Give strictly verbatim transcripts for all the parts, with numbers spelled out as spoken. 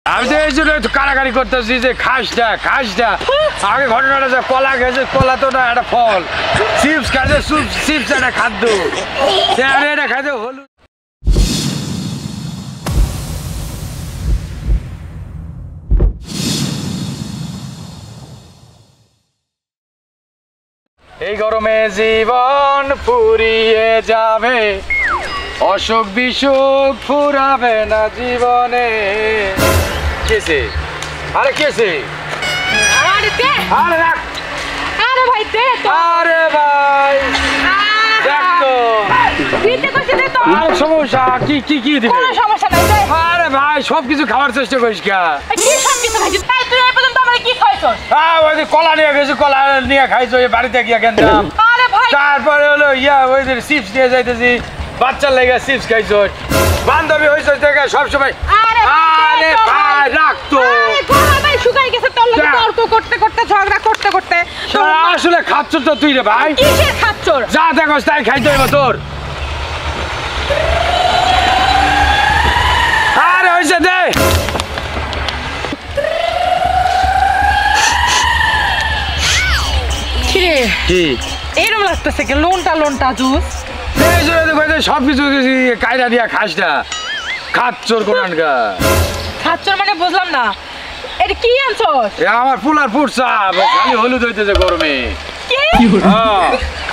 আমি তো এই জন্য একটু কারাকারি করতেছি যে খাসটা খাসটা আগে ঘটনাটা যে কলা খেয়েছে কলা তো না একটা ফল চিপস খাইছে চিপস একটা খাদ্য আমি এটা খাইতে হলুদ এই গরমে জীবন ফুরিয়ে যাবে অসুখ বিসুখ ফুরাবে না জীবনে কেসে আরে কেসে আরে দে আরে রাখ আরে ভাই দে তো আরে ভাই দেখ তো দিতে কইছে দে তো আর সমস্যা কি কি কি দিবে কোনো সমস্যা নাই দে আরে ভাই সব কিছু খাওয়ার চেষ্টা করিস কা কি সব কিছু খাইছিস তাই তুই এই পর্যন্ত আমারে কি খাইছস হ্যাঁ ওই যে কলা নিয়ে গেছে কলা নিয়ে খাইছো এই বাড়িতে গিয়া গেন্দাম আরে ভাই তারপরে হলো ইয়া ওই যে চিপস নিয়ে যাইতেছি বাচ্চার লেগে চিপস খাইছো বান্ধবী হইছে দেখে সব সময় আরে আরে ভাই রাখ তো আরে গোলা ভাই শুকাই গেছে তোর লগে তর্ক করতে করতে ঝগড়া করতে করতে আসলে খাচ্ছ তো তুই রে ভাই কিসের খাচ্ছর যা দেখোস তাই খাইতে হইব তোর আরে হইছে দে কিরে কি এরকম লাগতেছে কি লোনটা লোনটা জুস এই যে দেখো সব কিছু কায়দা দিয়া খাস না খাচ্ছর কোরআনকা খাচ্ছর মানে বুঝলাম না এটা কি আনছস এ আমার ফুলার ফুটসা খালি হলুদ হইতেছে গরমে কি হ্যাঁ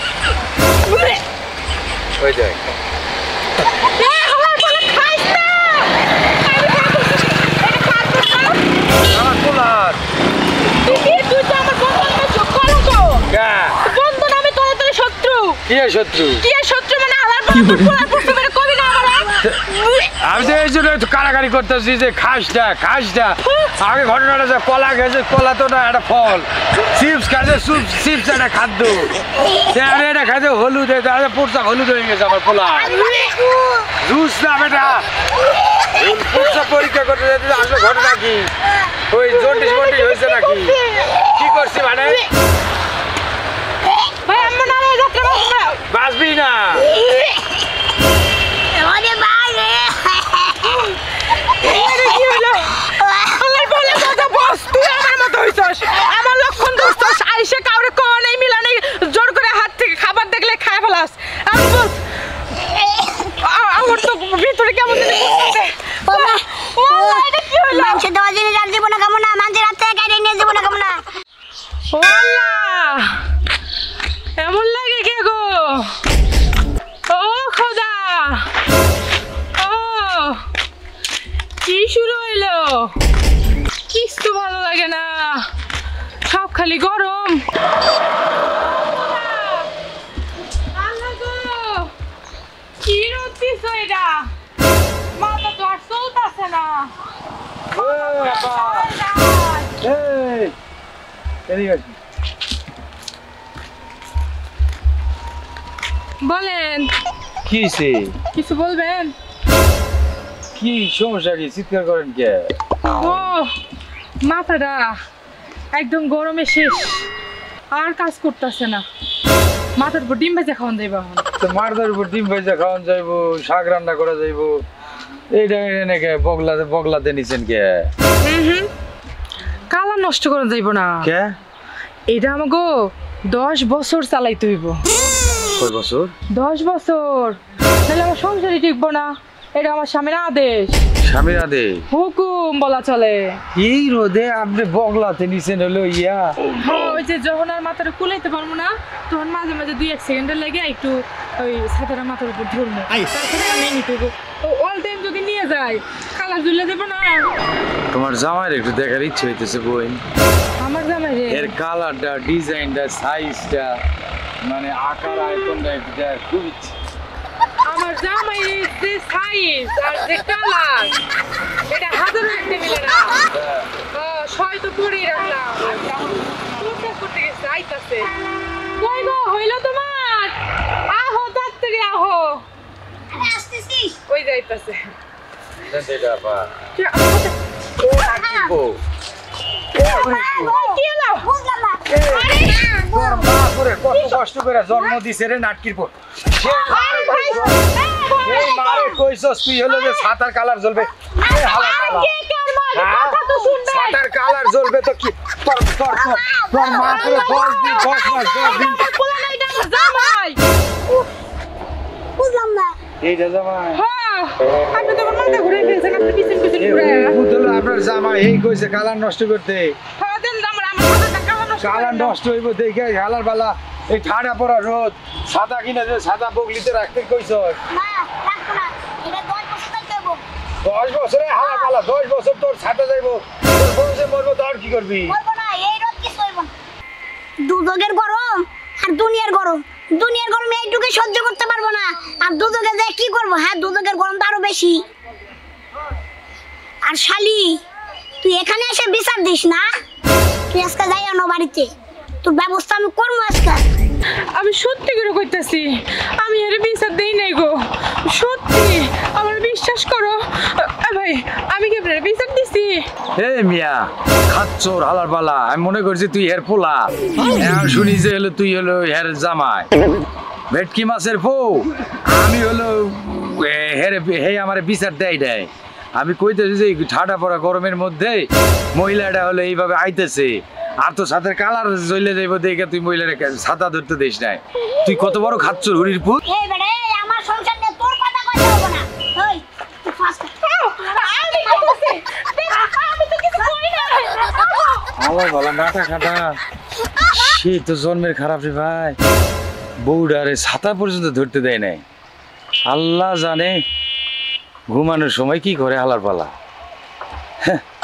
ওই দেখ এ আমার বলে খাইস না এটা খাচ্ছস না আমার ফুলার তুই তুই তো আমার বন্ধু না চোখ করো তো কা বন্ধু না আমি তোর তোর শত্রু কি শত্রু কি শত্রু মানে আমার বন্ধু ফুলার ফুটতে মেরে কবি না আমার আমি তো এই জন্য একটু কারাকারি করতেছি যে খাসটা খাসটা আগে ঘটনাটা যে কলা খেয়েছে কলা তো না একটা ফল চিপস খাইছে চিপস একটা খাদ্য আমি এটা খাইতে হলুদ পুরসা হলুদ হয়ে গেছে আমার পোলা জুস না বেটা পুরসা পরীক্ষা করতে যেতে আসলে ঘটনা কি ওই জন্ডিস মন্ডিস হয়েছে নাকি কি করছি মানে ভাই আমরা না যাত্রা বাসনা বাঁচবি না ওরে ভাই রে আরে কি হলো আমার বলে কথা বস তুই আমার মত হইছস আমার লক্ষণ দোস্তস আইসে কাউরে কোন নাই মিলানে জোর করে হাত থেকে খাবার দেখলে খায় ফেলাস আমি বল আমার তো ভিতরে কেমন জানি করতেছে বাবা ও এটা কি হলো মানুষ দেওয়া জিনিস আর দিব না কেমন না মানুষের হাত থেকে কেটে নিয়ে দিব না কেমন না ওয়াল্লাহ এমন লাগে কে গো ও খোদা ও কি শুরু হইলো কিছু ভালো লাগে না সব খালি গরম আল্লাহ গো কি রতিস এটা মাথা তো আর চলতেছে না বলেন কি কিছু বলবেন কি সমস্যা কি চিৎকার করেন কে ও মাথাটা একদম গরমে শেষ আর কাজ করতেছে না মাথার উপর ডিম ভেজা খাওয়ান যাইব এখন তো মারদার উপর ডিম ভেজা খাওয়ান যাইব শাক রান্না করা যাইব এইটা এনেকে বগলাতে বগলাতে নিছেন কে হুম কালার নষ্ট করা যাইব না কে এটা আমাকে দশ বছর চালাইতে হইব কয় বছর দশ বছর তাহলে আমার সংসারই টিকবো না এটা আমার স্বামীর আদেশ স্বামীর আদেশ হুকুম বলা চলে এই রোদে আপনি বগলাতে নিছেন হলো ইয়া ওই যে যখন আর মাথাটা কুলাইতে পারবো না তখন মাঝে মাঝে দুই এক সেকেন্ডের লেগে একটু ওই ছাতাটা মাথার উপর ধরবো তারপরে আমি নিতে অল টাইম যদি নিয়ে যাই কালার ঝুলে দেবো না তোমার জামাইয়ের একটু দেখার ইচ্ছে হইতেছে বই আমার জামাই রে এর কালারটা ডিজাইনটা সাইজটা মানে আকার আয়তনটা একটু দেখার খুব ইচ্ছে আমার জামাই যে সাইজ আর যে কালার এটা হাজারও একটা মিলে না ছয় তো করেই রাখলাম করতে গেছে আইতাছে কই গো হইল তোমার আহো তাড়াতাড়ি আহো আসতেছি ওই যাইতাছে এটা আপা কি আমাকে ও রাখিবো কি হলো বুঝলাম না আরে তোর মা করে কত কষ্ট করে জন্ম দিছে রে নাটকির পর আরে ভাই এই মারে কইছস তুই হলো যে সাতার কালার জ্বলবে এই হালা কালা কে কার মা জ্বলবে তো কি তোর তোর তোর তোর মা পুরো দশ দিন দশ মাস দশ দিন আমার পোলা না, এটা আমার জামাই। বুঝলাম না। এইটা জামাই হ্যাঁ, আপনি তো আমার মাথা ঘুরে ফেলছেন, আপনি পিছন পিছন এই ঘুরে। বুঝল আপনার জামাই এই কইছে কালার নষ্ট করতে হ্যাঁ, দেন আমার আমার মাথাটা কালো নষ্ট করে কালার দেন। নষ্ট হইব দেখে হালার বালা এই ঠাডা পড়া রোদ সাদা কিনা যে সাদা বগলিতে রাখতে কইছ না, রাখবো না। এটা দশ বছর থাকতে হইবো। দশ বছরে হালার বালা দশ বছর তোর সাথে যাইব তোর বউ যে মরবো তোর কি করবি বলবো না, এই রোদ কিছু হইবো না। দুদকের গরম আর দুনিয়ার গরম। দুনিয়ার গরম এইটুকু সহ্য করতে পারবো না। আর দুদকে যে কি করবো? হ্যাঁ, দুদকের গরম তো আরো বেশি। আর শালি, তুই এখানে এসে বিচার দিস না? তুই আজকে যাই আনো বাড়িতে, তোর ব্যবস্থা আমি করবো আজকে। আমি সত্যি করে কইতাছি, আমি এর বিচার দেই নাই গো, সত্যি আমার বিশ্বাস করো। আ, ভাই আমি কি আপনার বিচার দিছি? এ মিয়া খাচ্চোর হালার বালা আমি মনে করছি তুই হের পোলা এখন শুনি যে হলো তুই হলো হের জামাই ভেটকি মাছের পো আমি হলো এ, হের হে আমার বিচার দেয় দেয় আমি কইতেছি যে এই ঠাডা পড়া গরমের মধ্যে মহিলাটা হলো এইভাবে আইতেছে আর তো সাথে কালার জ্বলে যাইব দেখে তুই মহিলার ছাতা ধরতে দিস নাই তুই কত বড় খাচ্চোর হুড়ির পুত এই বেটা, এই আমার সংসার নিয়ে তোর কথা কইতে হবে না। ওই, তুই ফাস্ট আমি কি করছি? আমি তো কিছু করি না। আমার বলা নাটা খাটা সে তো জন্মের খারাপ রে ভাই বউডারে ছাতা পর্যন্ত ধরতে দেয় নাই আল্লাহ জানে ঘুমানোর সময় কি করে হালার পালা হ্যাঁ